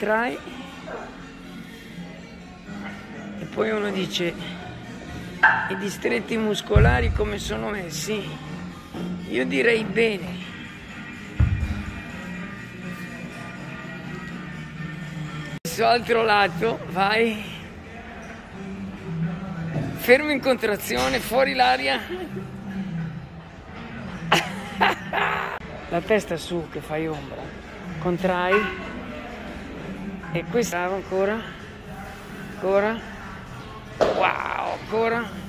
contrai e poi uno dice i distretti muscolari come sono messi? Io direi bene. Adesso altro lato, vai, fermo in contrazione, fuori l'aria, la testa su che fai ombra, contrai e questa ancora, wow, ancora.